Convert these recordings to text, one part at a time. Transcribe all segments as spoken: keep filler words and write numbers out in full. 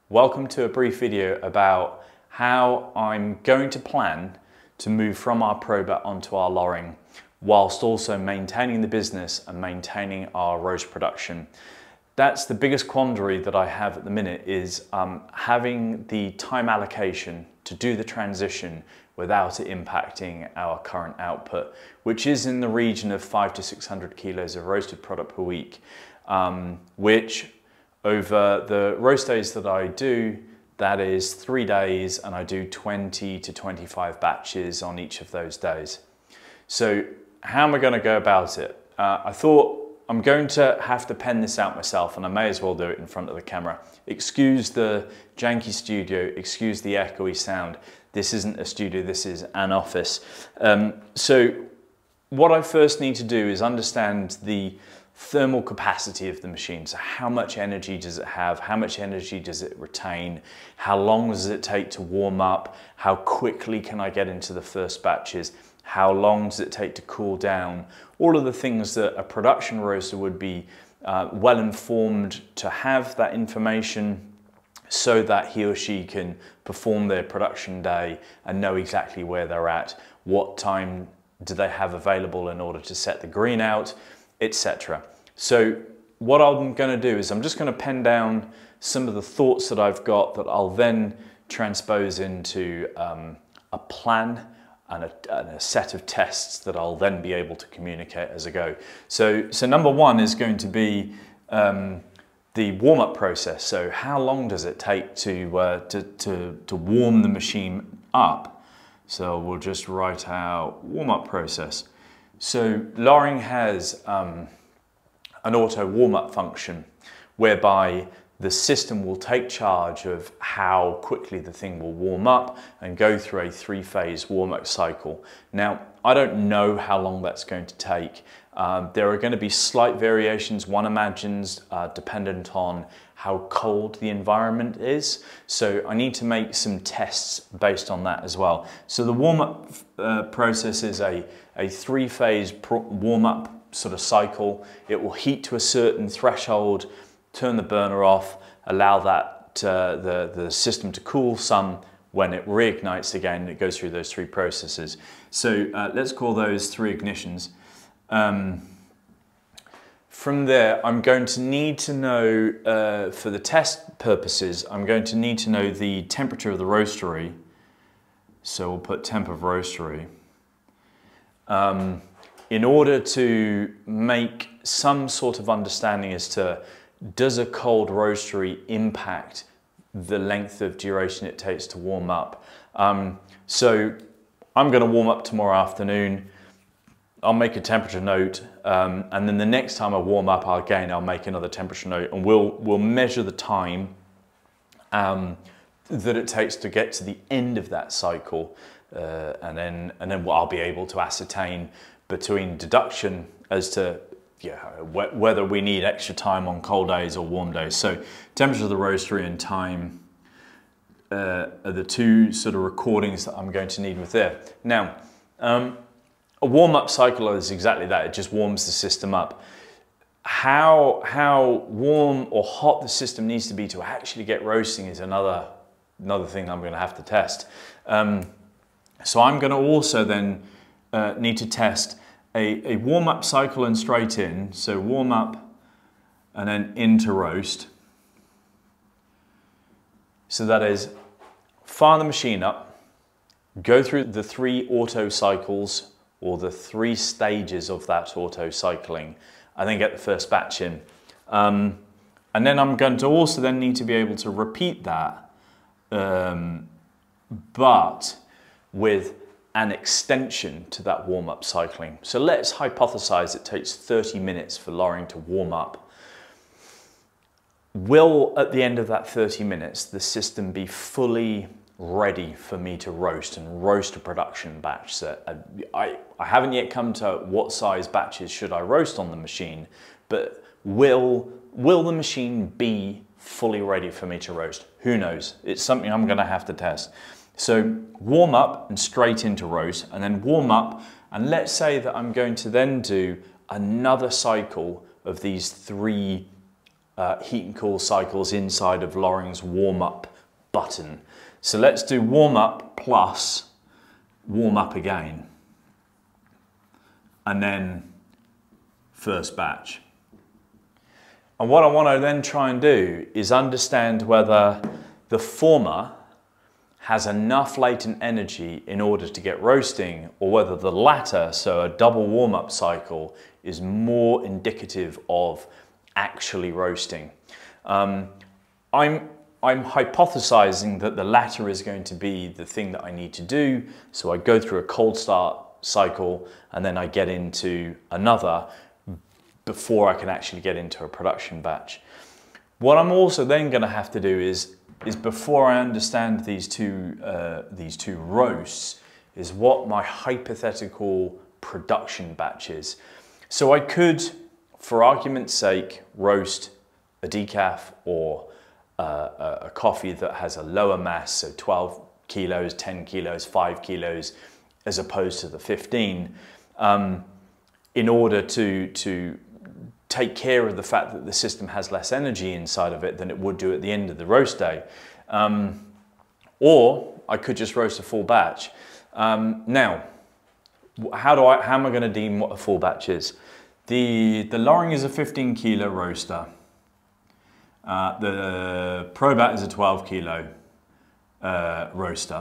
Welcome to a brief video about how I'm going to plan to move from our Probat onto our Loring whilst also maintaining the business and maintaining our roast production. That's the biggest quandary that I have at the minute, is um, having the time allocation to do the transition without it impacting our current output, which is in the region of five to six hundred kilos of roasted product per week, um, which over the roast days that I do, that is three days, and I do twenty to twenty-five batches on each of those days. So how am I going to go about it? Uh, I thought I'm going to have to pen this out myself, and I may as well do it in front of the camera. Excuse the janky studio, excuse the echoey sound. This isn't a studio, this is an office. Um, so what I first need to do is understand the thermal capacity of the machine. So how much energy does it have? How much energy does it retain? How long does it take to warm up? How quickly can I get into the first batches? How long does it take to cool down? All of the things that a production roaster would be uh, well informed to have that information, so that he or she can perform their production day and know exactly where they're at, what time do they have available in order to set the green out, et cetera. So what I'm going to do is I'm just going to pen down some of the thoughts that I've got that I'll then transpose into um, a plan and a, and a set of tests that I'll then be able to communicate as I go. So, so number one is going to be um, the warm-up process. So how long does it take to, uh, to, to, to warm the machine up? So we'll just write out warm-up process. So Loring has um, an auto warm-up function whereby the system will take charge of how quickly the thing will warm up and go through a three-phase warm-up cycle. Now, I don't know how long that's going to take. Um, there are going to be slight variations, one imagines, uh, dependent on how cold the environment is. So I need to make some tests based on that as well. So the warm-up uh, process is a, a three-phase warm-up sort of cycle. It will heat to a certain threshold, turn the burner off, allow that uh, the, the system to cool some. When it reignites again, it goes through those three processes. So uh, let's call those three ignitions. Um, from there, I'm going to need to know, uh, for the test purposes, I'm going to need to know the temperature of the roastery. So we'll put temp of roastery. Um, in order to make some sort of understanding as to, does a cold roastery impact the length of duration it takes to warm up? Um, so I'm going to warm up tomorrow afternoon. I'll make a temperature note, um, and then the next time I warm up, I'll, again, I'll make another temperature note, and we'll, we'll measure the time um, that it takes to get to the end of that cycle, uh, and then, and then I'll be able to ascertain between deduction as to yeah, wh whether we need extra time on cold days or warm days. So temperature of the roastery and time uh, are the two sort of recordings that I'm going to need with there. Now, um, a warm-up cycle is exactly that. It just warms the system up. How, how warm or hot the system needs to be to actually get roasting is another, another thing I'm going to have to test. Um, so I'm going to also then uh, need to test a, a warm-up cycle and straight in. So warm up and then into roast. So that is, fire the machine up, go through the three auto cycles, or the three stages of that auto cycling, and then get the first batch in. Um, and then I'm going to also then need to be able to repeat that, um, but with an extension to that warm-up cycling. So let's hypothesize it takes thirty minutes for Loring to warm up. Will, at the end of that thirty minutes, the system be fully ready for me to roast and roast a production batch? So I, I haven't yet come to what size batches should I roast on the machine, but will, will the machine be fully ready for me to roast? Who knows? It's something I'm going to have to test. So warm up and straight into roast, and then warm up, and let's say that I'm going to then do another cycle of these three uh, heat and cool cycles inside of Loring's warm up button. So let's do warm up plus warm up again, and then first batch. And what I want to then try and do is understand whether the former has enough latent energy in order to get roasting, or whether the latter, so a double warm-up cycle, is more indicative of actually roasting. Um, I'm, I'm hypothesizing that the latter is going to be the thing that I need to do. So I go through a cold start cycle and then I get into another before I can actually get into a production batch. What I'm also then going to have to do is, is before I understand these two, uh, these two roasts, is what my hypothetical production batch is. So I could, for argument's sake, roast a decaf or uh, a coffee that has a lower mass, so twelve kilos, ten kilos, five kilos, as opposed to the fifteen, um, in order to, to take care of the fact that the system has less energy inside of it than it would do at the end of the roast day. Um, or I could just roast a full batch. Um, now, how, do I, how am I going to deem what a full batch is? The, the Loring is a fifteen kilo roaster. Uh, the Probat is a twelve kilo uh, roaster.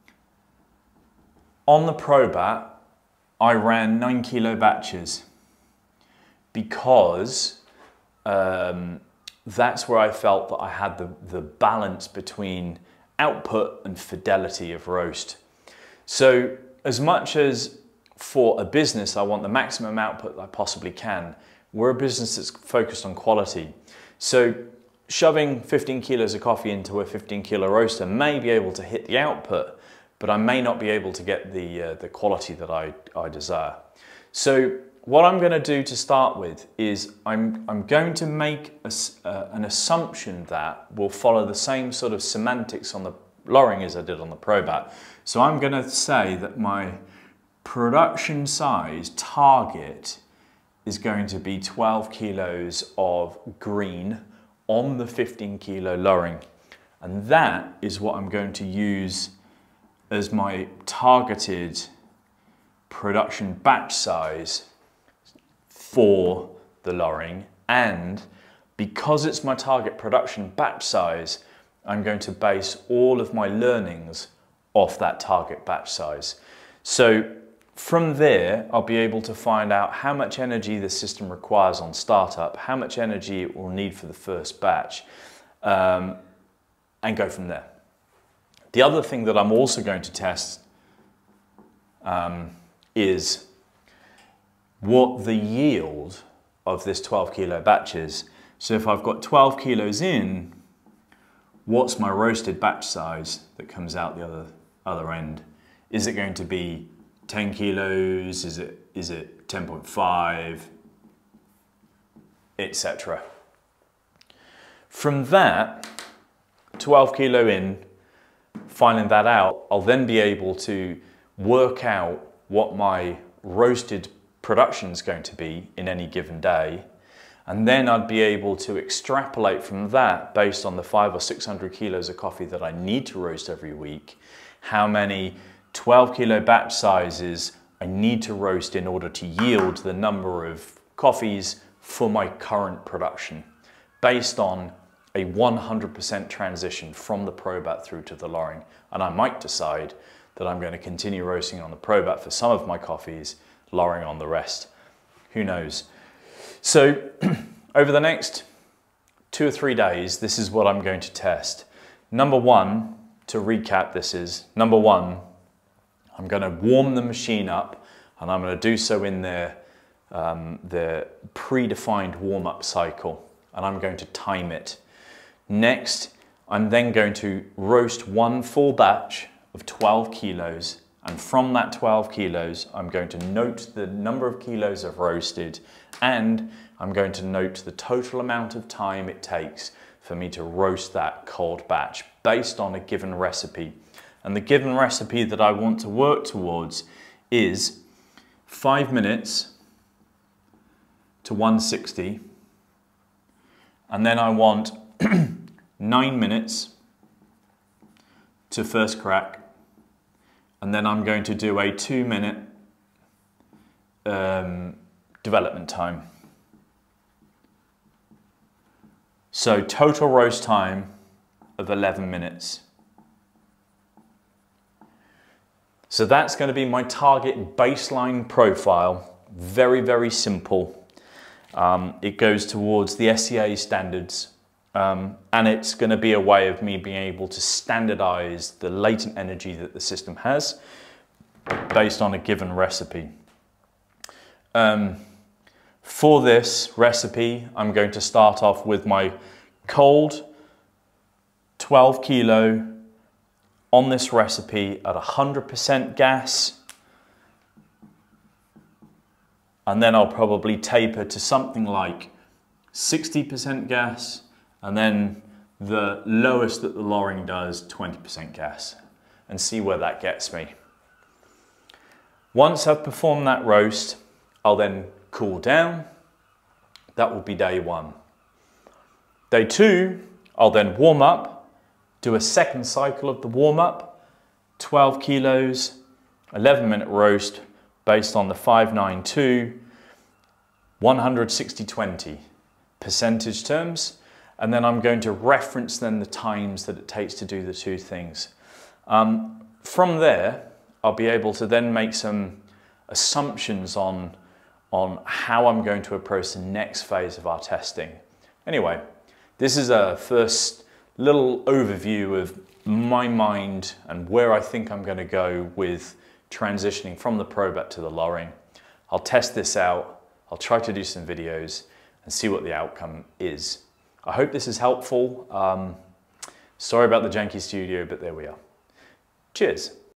On the Probat, I ran nine kilo batches, because um, that's where I felt that I had the, the balance between output and fidelity of roast. So as much as for a business I want the maximum output that I possibly can, we're a business that's focused on quality. So shoving fifteen kilos of coffee into a fifteen kilo roaster may be able to hit the output, but I may not be able to get the, uh, the quality that I, I desire. So what I'm going to do to start with is I'm, I'm going to make a, uh, an assumption that will follow the same sort of semantics on the Loring as I did on the Probat. So I'm going to say that my production size target is going to be twelve kilos of green on the fifteen kilo Loring. And that is what I'm going to use as my targeted production batch size for the Loring. And because it's my target production batch size, I'm going to base all of my learnings off that target batch size. So from there, I'll be able to find out how much energy the system requires on startup, how much energy it will need for the first batch, um, and go from there. The other thing that I'm also going to test um, is what the yield of this twelve kilo batch is. So if I've got twelve kilos in, what's my roasted batch size that comes out the other, other end? Is it going to be ten kilos? Is it, is it ten point five? et cetera. From that, twelve kilo in, finding that out, I'll then be able to work out what my roasted production is going to be in any given day, and then I'd be able to extrapolate from that based on the five or six hundred kilos of coffee that I need to roast every week, how many twelve kilo batch sizes I need to roast in order to yield the number of coffees for my current production, based on a one hundred percent transition from the Probat through to the Loring. And I might decide that I'm going to continue roasting on the Probat for some of my coffees, Loring on the rest. Who knows? So over the next two or three days, this is what I'm going to test. Number one, to recap, this is, number one, I'm going to warm the machine up, and I'm going to do so in the, um, the predefined warm-up cycle, and I'm going to time it. Next, I'm then going to roast one full batch of twelve kilos, and from that twelve kilos, I'm going to note the number of kilos I've roasted, and I'm going to note the total amount of time it takes for me to roast that cold batch based on a given recipe. And the given recipe that I want to work towards is five minutes to one sixty, And then I want nine minutes to first crack. And then I'm going to do a two minute um, development time. So total roast time of eleven minutes. So that's going to be my target baseline profile. Very, very simple. Um, it goes towards the S C A standards, um, and it's going to be a way of me being able to standardize the latent energy that the system has based on a given recipe. Um, for this recipe, I'm going to start off with my cold twelve kilo on this recipe at one hundred percent gas. And then I'll probably taper to something like sixty percent gas, and then the lowest that the Loring does, twenty percent gas, and see where that gets me. Once I've performed that roast, I'll then cool down. That will be day one. Day two, I'll then warm up, do a second cycle of the warm up, twelve kilos, eleven minute roast, based on the five nine two, one sixty twenty percentage terms, and then I'm going to reference then the times that it takes to do the two things. Um, from there, I'll be able to then make some assumptions on, on how I'm going to approach the next phase of our testing. Anyway, this is a first little overview of my mind and where I think I'm going to go with transitioning from the Probat to the Loring. I'll test this out, I'll try to do some videos and see what the outcome is. I hope this is helpful. Um, sorry about the janky studio, but there we are. Cheers.